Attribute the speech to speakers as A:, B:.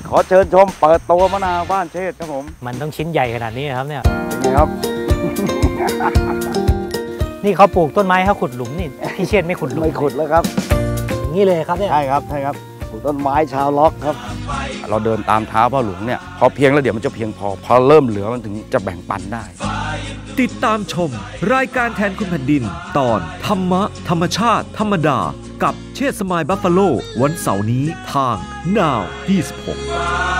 A: ขอเชิญชมเปิดตัวมะนาวบ้านเชษครับผม
B: มันต้องชิ้นใหญ่ขนาดนี้ครับเนี่ย
A: ไงครับ
B: นี่เขาปลูกต้นไม้เขาขุดหลุมนี่พี่เชษไม่ขุดหลุม
A: ไม่ขุดแล้วครับ
B: อย่างนี้เลยครับเนี่ย
A: ใช่ครับปลูกต้นไม้ชาวล็อกครับเราเดินตามเท้าพ่อหลวงเนี่ยพอเพียงแล้วเดี๋ยวมันจะเพียงพอเริ่มเหลือมันถึงจะแบ่งปันได้
C: ติดตามชมรายการแทนคุณแผ่นดินตอนธรรมะธรรมชาติธรรมดากับเชษฐ์สมายบัฟฟาโลวันเสาร์นี้ทาง Now 26